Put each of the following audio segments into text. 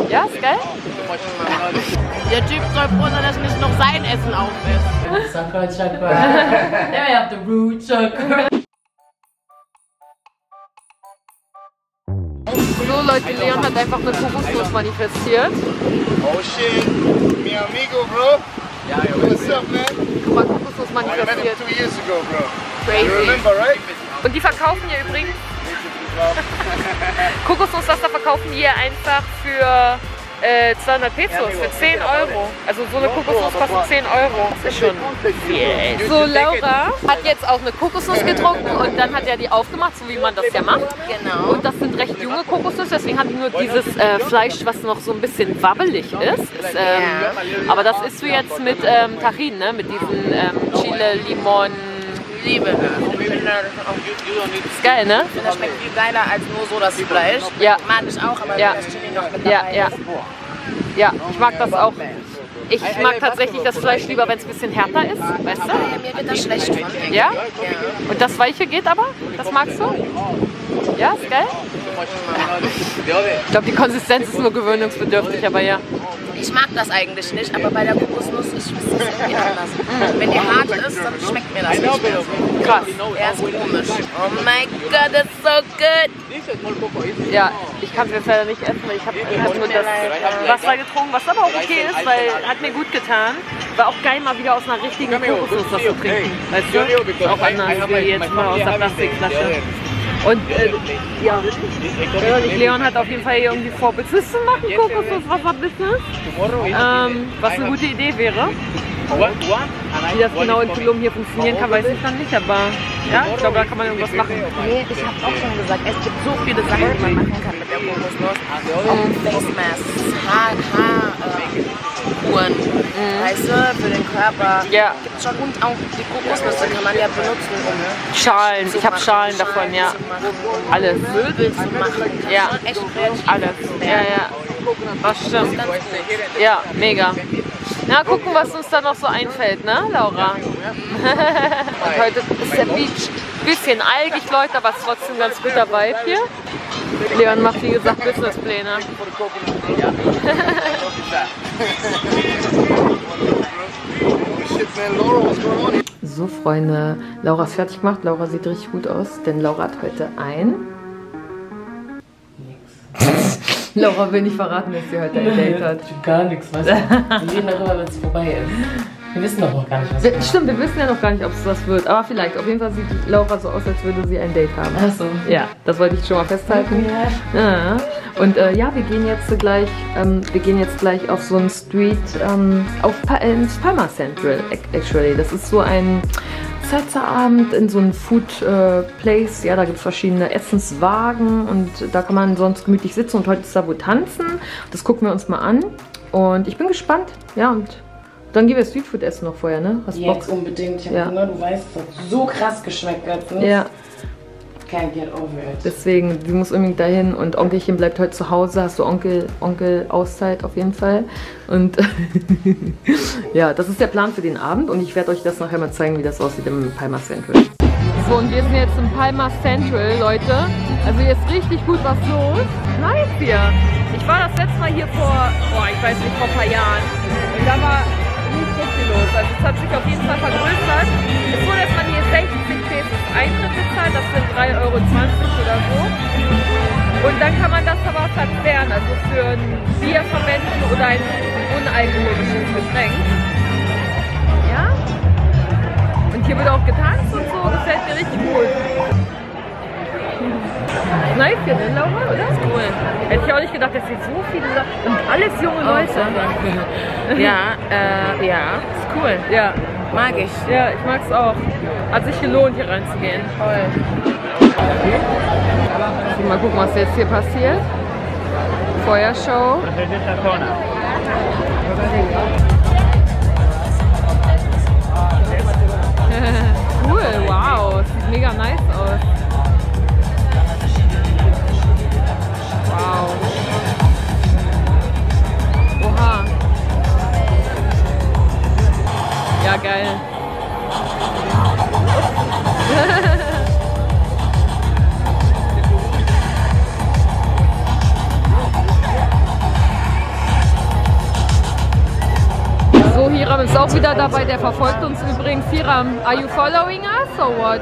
Ja, ist geil? Der Typ soll froh sein, dass nicht noch sein Essen auf ist. Chakra, chakra. Then we have the root chakra. So Leute, Leon hat einfach eine Kokosnuss manifestiert. Oh shit, mi amigo, bro. What's up, man? Guck mal, Kokosnuss I met manifestiert. him 2 years ago, bro. Crazy. You remember, right? Und die verkaufen hier übrigens Kokosnusswasser verkaufen hier einfach für 200 Pesos, für 10 Euro. Also so eine Kokosnuss kostet 10 Euro. Das ist schon viel. So, Laura hat jetzt auch eine Kokosnuss getrunken und dann hat er die aufgemacht, so wie man das ja macht. Genau. Und das sind recht junge Kokosnüsse, deswegen haben die nur dieses Fleisch, was noch so ein bisschen wabbelig ist. Aber das isst du jetzt mit Tajín, ne? Mit diesen Chile, Limon. Liebe das. Ich finde das auch Ist geil, ne? Ich finde, das schmeckt viel geiler als nur so das Fleisch. Ja. Mag ich auch, aber Ja. das Chili noch mit Ja, dabei ja. ist. Ja, ich mag das auch. Ich mag tatsächlich das Fleisch lieber, wenn es ein bisschen härter ist, weißt du? Mir wird das schlecht von. Ja? Und das Weiche geht aber? Das magst du? Ja, ist geil? Ich glaube, die Konsistenz ist nur gewöhnungsbedürftig, aber ja. Ich mag das eigentlich nicht, aber bei der Kokosnuss ist das irgendwie anders. Wenn die hart ist, dann schmeckt mir das nicht mehr so. Krass. Er ist komisch. Oh mein Gott, das ist so good. Ja, ich kann es jetzt leider nicht essen, weil ich habe nur das Wasser getrunken, was aber auch okay ist, weil hat mir gut getan. War auch geil, mal wieder aus einer richtigen Kokosnuss was zu trinken. Weißt du? Ist auch anders wie jetzt mal aus der Plastikflasche. Und ja, Leon hat auf jeden Fall hier irgendwie vor, Business zu machen, Kokosnusswasser-Business. Was eine gute Idee wäre. Wie das genau in Tulum hier funktionieren kann, weiß ich noch nicht, aber ja, ich glaube, da kann man irgendwas machen. Nee, ich habe auch schon gesagt, es gibt so viele Sachen, die man machen kann mit der Kokosnuss. Face Masks, Haarkuren, weißt du, für den Körper. Ja. Gibt's schon. Und auch die Kokosnüsse kann man ja benutzen, um Schalen, ich habe Schalen davon, ja. Alles. Möbel zu machen. Ja, Echt kreativ. alles. Ja, ja. Das stimmt. Ja, mega. Na, gucken, was uns da noch so einfällt, ne, Laura? Und heute ist der Beach ein bisschen algig, Leute, aber es ist trotzdem ein ganz guter Vibe hier. Leon macht, wie gesagt, Businesspläne. So, Freunde, Laura ist fertig gemacht. Laura sieht richtig gut aus, denn Laura hat heute ein... Laura will nicht verraten, dass sie heute ein Date hat. Gar nichts, weißt du? Wir reden darüber, wenn es vorbei ist. Wir wissen doch noch gar nicht, was wir Stimmt, wir wissen ja noch gar nicht, ob es was wird. Aber vielleicht. Auf jeden Fall sieht Laura so aus, als würde sie ein Date haben. Ach so. Ja, das wollte ich schon mal festhalten. Ja. Und ja, wir gehen jetzt gleich auf so einen Street, ins Palma Central, actually. Das ist so ein Salsa-Abend in so einem Food Place. Ja, da gibt es verschiedene Essenswagen und da kann man sonst gemütlich sitzen und heute ist da wohl tanzen. Das gucken wir uns mal an und ich bin gespannt. Ja, und dann gehen wir Streetfood essen noch vorher, ne? Hast Bock? Jetzt unbedingt. Ich Ja. habe Hunger, du weißt, es hat so krass geschmeckt letztens. Ja, Can't get over it. deswegen, die muss unbedingt dahin und Onkelchen bleibt heute zu Hause. Hast du Onkel Auszeit auf jeden Fall. Und ja, das ist der Plan für den Abend und ich werde euch das nachher mal zeigen, wie das aussieht im Palma Central. So, und wir sind jetzt im Palma Central, Leute. Also hier ist richtig gut was los. Nice hier. Ich war das letzte Mal hier vor, ich weiß nicht, vor ein paar Jahren. Und da war nicht so viel los. Also es hat sich auf jeden Fall vergrößert. Es ist so, dass man hier 60 Pesos Eintritt bezahlt. Das sind 3,20 Euro oder so. Und dann kann man das aber verzehren. Also für ein Bier verwenden oder ein unalkoholisches Getränk. Ja? Und hier wird auch getanzt und so, gefällt mir richtig gut. Nice hier, ne, Laura, oder? Cool. Hätte ich auch nicht gedacht, dass hier so viele Sachen und alles junge Leute. Ja, ist cool. Ja, Mag ich. ja, ich mag's auch. Hat sich gelohnt, hier reinzugehen. Toll. Mal gucken, was jetzt hier passiert. Feuershow. Cool, wow, sieht mega nice aus. Wow. Oha. Ja, geil. Hiram ist auch wieder dabei, der verfolgt uns übrigens. Hiram, are you following us or what?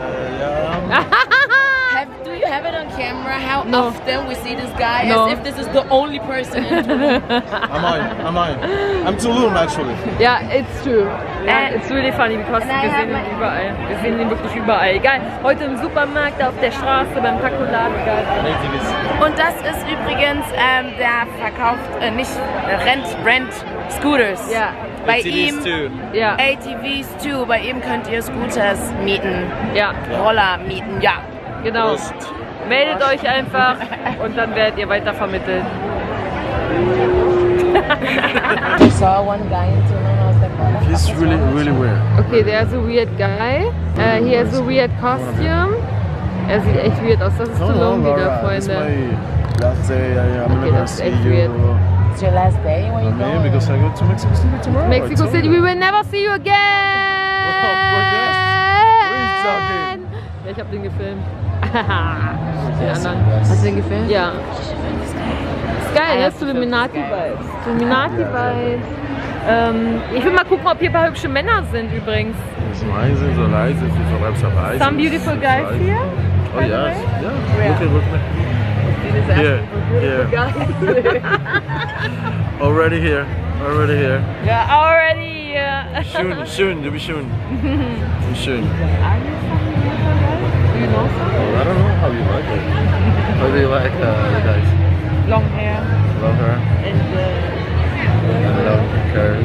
Do you have it on camera how No. often we see this guy No. as if this is the only person in Tulum? I'm Tulum actually. Ja, it's true. Ja, it's really funny, because wir sehen ihn überall. Wir sehen ihn wirklich überall. Egal, heute im Supermarkt, auf der Straße, beim Taco-Laden. Und das ist übrigens, der verkauft, Rent Scooters. Ja. Bei ATVs ihm, too. Ja, ATVs too, bei ihm könnt ihr Scooters mieten, ja, Roller mieten, ja. genau. Meldet euch einfach und dann werdet ihr weiter vermittelt. I saw one guy in Tulum, I was like, what the fuck He's is really, wrong with really you? weird. Okay, there's a weird guy. He has a weird costume. Er sieht echt weird aus. Das ist Tulum wieder, It's Freunde. my last day. I'm Okay, gonna that's see echt you. weird. It's your last day? Where you Man, going? because I go to Mexico City tomorrow. Mexico City, we will never see you again! Ja, ich hab den gefilmt. Den anderen. Hast du den gefilmt? Ja. Ist geil, ne? Illuminati-Vibes. Illuminati-Vibes. Ich will mal gucken, ob hier ein paar hübsche Männer sind übrigens. Leise, so leise, so leise. Some beautiful guys here. Oh yes, yeah. Look at Here, here. Already here. Yeah, already here. Soon, du bist soon. Soon. Do you know some? I don't know how you like it. How do you like the guys? Long hair Love her. and I love her.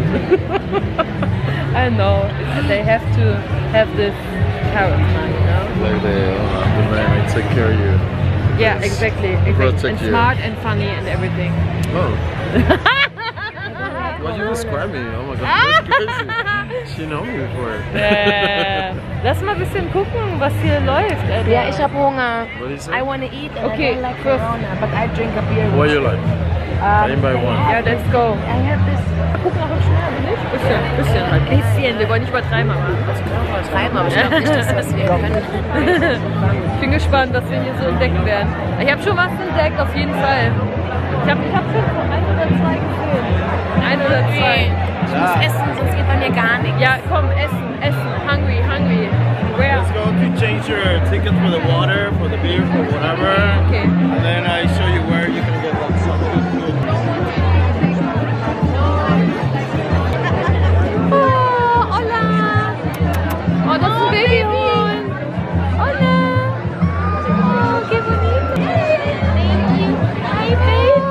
I know, they have to have this charisma, you know? Like the man, I take care of you. Yeah, Yes. exactly. Protect And you. smart and funny and everything. Oh. Why you describe me? Oh my god, that's crazy. She know me before. Lass mal ein bisschen gucken, was hier läuft, Alter. Ja, ich hab Hunger. What do you say? I want to eat and Okay, I don't like first- Corona, but I drink a beer. What you like? I buy one. Ja, let's go. I have this. Guck mal, hübsch mehr, nicht? Bisschen halt. Bisschen, wir wollen nicht übertreiben, aber. Übertreiben, aber ich glaube nicht, dass das wir können. Ich bin gespannt, was wir hier so entdecken werden. Ich habe schon was entdeckt, auf jeden Fall. Ich hab schon so 1 oder 2 gesehen. 1 oder 2. Ich muss essen, sonst geht bei mir gar nichts. Ja, komm, essen. Hungry. Where? Let's go to change your ticket for the water, for the beer, for whatever. Okay. And then I show you where you can get like something good. Oh, hola. Oh, das ist ein Babyhund. Hola. Oh, qué bonito. Thank you. Hi, baby.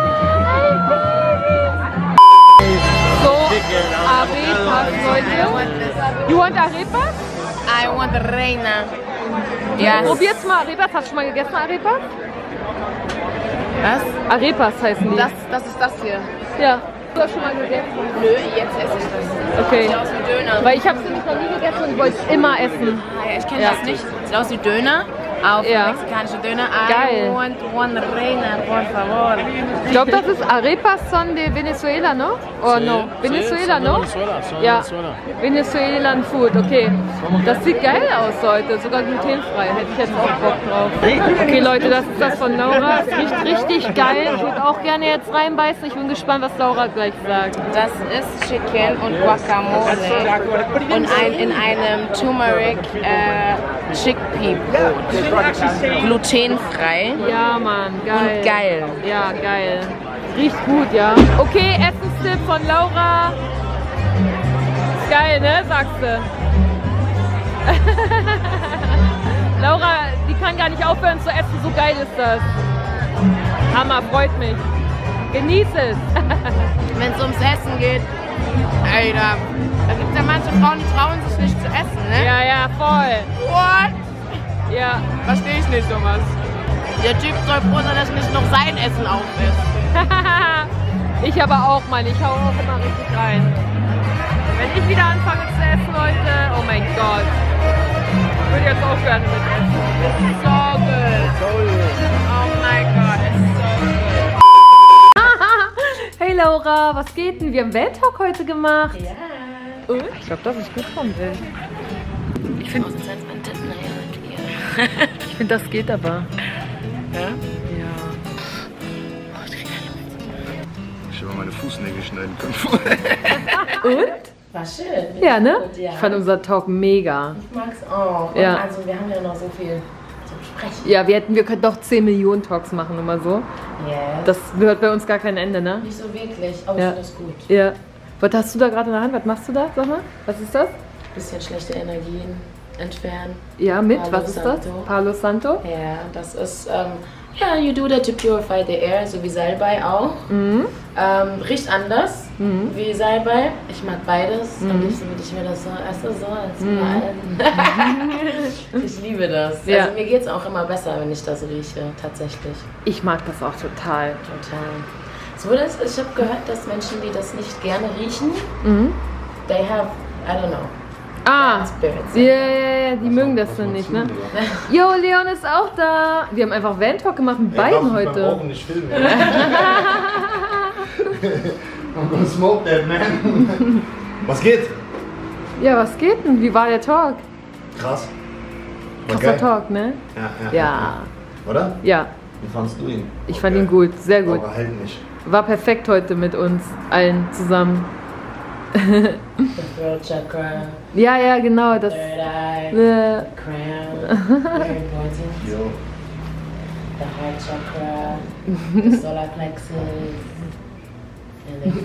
So, Arepas, Leute. You want Arepas? I want the reina. Yes. Probiert's mal Arepas. Hast du schon mal gegessen, Arepas? Was? Arepas heißen die. Das ist das hier. Ja. Du hast schon mal gegessen? Nö, jetzt esse ich das. Okay. Sieht aus wie Döner. Weil ich habe es nämlich noch nie gegessen und ich wollte es immer essen. Ah, ja, ich kenne Ja. das nicht. Sieht aus wie Döner. Auf Ja. mexikanische Döner. Geil. I want one reina, por favor. Ich glaube, das ist Arepas son de Venezuela, no? Oh no, Venezuela, no? Ja, Venezuelan Food, okay. Das sieht geil aus, Leute, sogar glutenfrei, hätte ich jetzt auch Bock drauf. Okay, Leute, das ist das von Laura, es riecht richtig geil. Ich würde auch gerne jetzt reinbeißen, ich bin gespannt, was Laura gleich sagt. Das ist Chicken und Guacamole und in einem Turmeric Chickpea Brot. Glutenfrei. Ja, Mann, geil. Und geil. Ja, geil. Riecht gut, ja. Okay, Essenstipp von Laura. Ist geil, ne? Sagst du. Laura, die kann gar nicht aufhören zu essen, so geil ist das. Hammer, freut mich. Genieß es. Wenn es ums Essen geht, ey, da gibt es ja manche Frauen, die trauen sich nicht zu essen, ne? Ja, voll. What? Ja. Verstehe ich nicht sowas. Der Typ soll froh sein, dass nicht noch sein Essen aufisst. Ich aber auch, Mann. Ich hau auch immer richtig rein. Wenn ich wieder anfange zu essen, Leute, oh mein Gott. Ich würde jetzt auch gerne mit essen. It's so good. Oh my God, it's so good. Hey Laura, was geht denn? Wir haben Welttalk heute gemacht. Ja. Und? Ich glaube, dass ich gut vom will. Ich finde, das geht aber. Ja? Ja. Ich hätte mal meine Fußnägel schneiden können. Und? War schön. Ja, ne? Gut, ja. Ich fand unser Talk mega. Ich mag's auch. Und Ja. also wir haben ja noch so viel zu besprechen. Ja, wir könnten doch 10 Millionen Talks machen immer so. Yes. Das hört bei uns gar kein Ende, ne? Nicht so wirklich, aber ich Ja. finde das gut. Ja. Was hast du da gerade in der Hand? Was machst du da? Sag mal. Was ist das? Bisschen schlechte Energien entfernen. Ja, mit? Palo Was ist das? Santo. Palo Santo? Ja, das ist, ja, you do that to purify the air, so wie Salbei auch. Riecht anders wie Salbei. Ich mag beides. Am liebsten würde ich mir das so, so als überall. Ich liebe das. Ja. Also mir geht es auch immer besser, wenn ich das rieche, tatsächlich. Ich mag das auch total. Total. So, ich habe gehört, dass Menschen, die das nicht gerne riechen, they have, I don't know, Ah, bad spirits. ja, die mögen das dann nicht, ne? Jo, Leon ist auch da. Wir haben einfach Van-Talk gemacht mit beiden heute. Ich filme. I'm gonna smoke that, man. Was geht? Ja, was geht denn? Wie war der Talk? Krass. War Krasser geil. Talk, ne? Ja. Oder? Ja, Wie fandst du ihn? ich fand ihn gut, sehr gut. Aber halt nicht. War perfekt heute mit uns allen zusammen. The throat chakra, Ja, genau, das. third eye, Äh, crown, very important. Jo. The heart chakra, the solar plexus, and then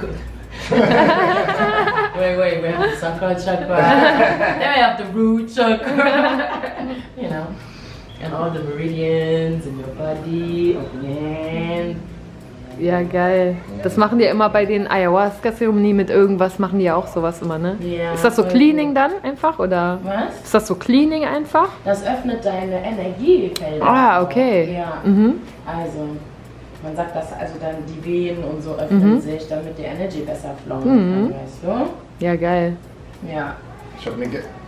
wait, we have the sacral chakra, then we have the root chakra, you know, and all the meridians in your body, of your hand. ja, geil. Das machen die ja immer bei den Ayahuasca-Zeremonien mit irgendwas, machen die ja auch sowas immer, ne? Ja, Ist das so voll Cleaning gut. dann einfach, oder? Was? Ist das so Cleaning einfach? Das öffnet deine Energiefelder. Ah, okay. Ja. Mhm. Also, man sagt, dass also dann die Venen und so öffnen sich, damit die Energy besser flowen kann, weißt du? Ja, geil. Ja. Ich hab mir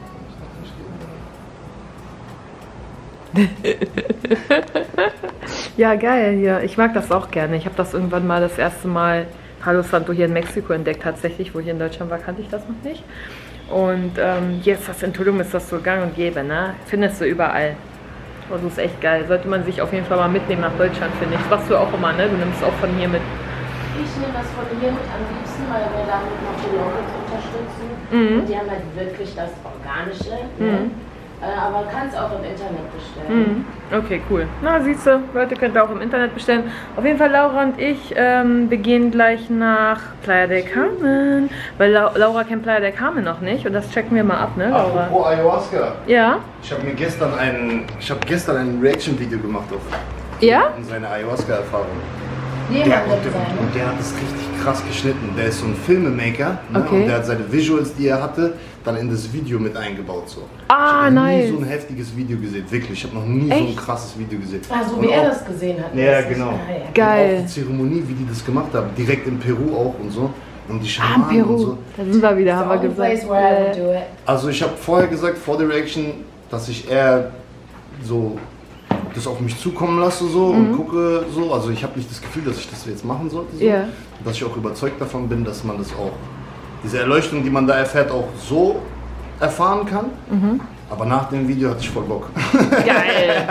Ja, geil hier. Ich mag das auch gerne. Ich habe das irgendwann mal das erste Mal Palo Santo hier in Mexiko entdeckt, tatsächlich. Wo ich in Deutschland war, kannte ich das noch nicht. Und jetzt das in Tulum ist das so gang und gäbe, ne? Findest du überall. Also ist echt geil. Sollte man sich auf jeden Fall mal mitnehmen nach Deutschland, finde ich. Das machst du auch immer, ne? Du nimmst auch von hier mit. Ich nehme das von hier mit am liebsten, weil wir damit noch die Locals unterstützen. Und die haben halt wirklich das Organische. Ne? Aber kannst auch im Internet bestellen. Okay, cool. Na, siehst du, Leute, könnt ihr auch im Internet bestellen. Auf jeden Fall, Laura und ich, wir gehen gleich nach Playa del Carmen. Weil Laura kennt Playa del Carmen noch nicht und das checken wir mal ab, ne, Laura? Apropos Ayahuasca. Ja? Ich habe gestern ein Reaction-Video gemacht auf Ja? seine Ayahuasca-Erfahrung. Jemand wird sein, Und der hat es richtig krass geschnitten. Der ist so ein Filmemaker, ne? Okay. Und der hat seine Visuals, die er hatte, dann in das Video mit eingebaut. So. Ah, ich habe nice. nie so ein heftiges Video gesehen, wirklich. Ich habe noch nie so ein Echt? krasses Video gesehen. Ah, so Und wie er auch- das gesehen hat. Ja, mäßig. genau. Ah, ja. Geil. Auch die Zeremonie, wie die das gemacht haben, direkt in Peru auch und so. Und die Ah, Schamanen und Peru. so. Da sind wir wieder, haben wir The only place gesagt. where I would do it. Also ich habe vorher gesagt, vor der Reaction, dass ich eher so das auf mich zukommen lasse so und gucke so. Also ich habe nicht das Gefühl, dass ich das jetzt machen sollte. So. Ja. Dass ich auch überzeugt davon bin, dass man das auch, diese Erleuchtung, die man da erfährt, auch so erfahren kann. Aber nach dem Video hatte ich voll Bock. Geil.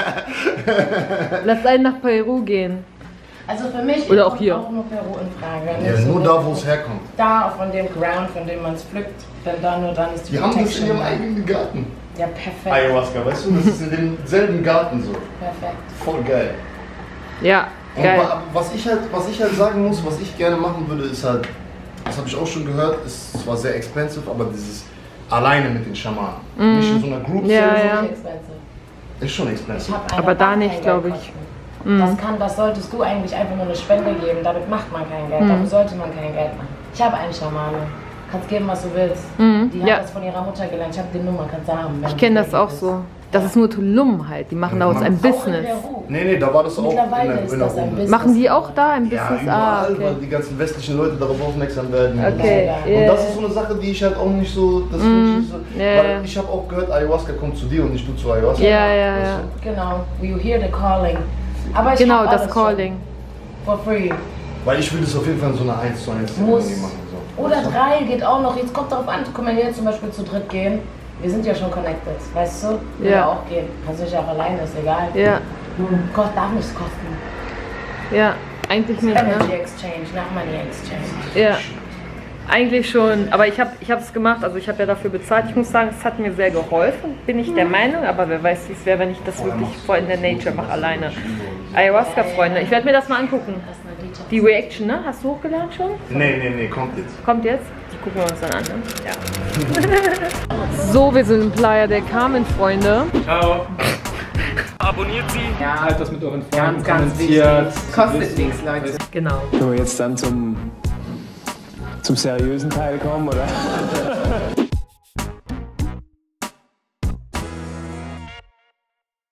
Lass einen nach Peru gehen. Also für mich Oder auch kommt hier. auch nur Peru in Frage. Ja, Nicht so nur da, wirklich wo es herkommt. Da, von dem Ground, von dem man es pflückt, denn da nur dann ist die Die haben das in Protection ihrem da. eigenen Garten. Ja, perfekt. Ayahuasca, weißt du, das ist in demselben Garten so. Perfekt. Voll geil. Ja, Und geil. was ich halt sagen muss, was ich gerne machen würde, ist halt, das habe ich auch schon gehört, ist zwar sehr expensive, aber dieses alleine mit den Schamanen. Nicht in so einer Group Mhm. Ja, Ceremony. ja. Nicht expensive. Ist schon Ich expensive. hab eine, Aber da darf nicht, kein glaub Geld ich. kosten. Das solltest du eigentlich einfach nur eine Spende geben, damit macht man kein Geld, damit sollte man kein Geld machen. Ich habe einen Schamane, kannst geben, was du willst. Die hat ja. das von ihrer Mutter gelernt, ich habe die Nummer, kannst du haben. wenn Ich du kenne das glücklich auch bist. so. Das ist nur Tulum halt. Die machen daraus ein Auch in Business. Peru. Nee, da war das auch Mittlerweile in ist der das ein Business. Machen die auch da ein Ja, Business? überall, Ah, weil okay. die ganzen westlichen Leute darauf aufmerksam werden. Okay, Und Und yeah. das ist so eine Sache, die ich halt auch nicht so, das finde ich nicht so, ja, weil ja. ich habe auch gehört, Ayahuasca kommt zu dir und nicht du zu Ayahuasca. Ja, ja, Weißt ja. du? Genau, you hear the calling. Aber ich Genau, hab das alles Calling. schon. For free. Weil ich will das auf jeden Fall in so einer 1:1 Muss. Zeremonie machen. So. Oder 3 geht auch noch. Jetzt kommt darauf an, können wir hier zum Beispiel zu dritt gehen. Wir sind ja schon connected, weißt du? Will Ja. ja auch gehen. Kannst du dich auch alleine, ist egal. Ja, Darf nichts kosten. ja. Eigentlich nicht, Energy ne? Exchange, not Money Exchange. Ja. Eigentlich schon, aber ich habe es gemacht, also ich habe ja dafür bezahlt. Ich muss sagen, es hat mir sehr geholfen, bin ich der Meinung, aber wer weiß, wie es wäre, wenn ich das wirklich voll in der Nature mache, alleine. Ayahuasca-Freunde, ich werde mir das mal angucken. Die Reaction, ne? Hast du hochgeladen schon? Nee, kommt jetzt. Kommt jetzt? Die gucken wir uns dann an, ne? Ja. So, wir sind in Playa del Carmen, Freunde. Ciao. Abonniert sie. Ja, Teilt das mit euren Freunden, ganz kommentiert. wichtig. Kostet nichts, Leute. Genau. Können wir jetzt dann zum seriösen Teil kommen, oder?